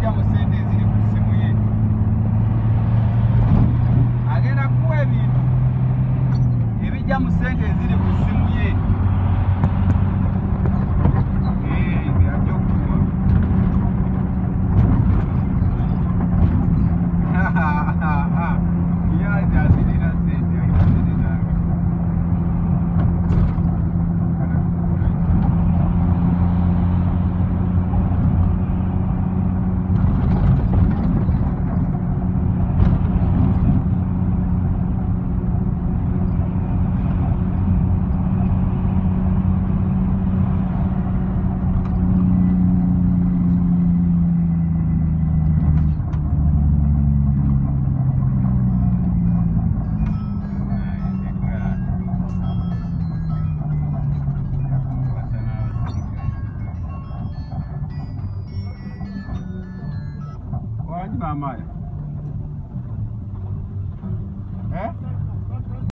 ebijja mu ssente eziri ku ssimu ye agenda kuwa ebintu ebijja mu ssente eziri ku ssimu ye byajja okuwa yaja zirina ssente alina ssente zange Mama.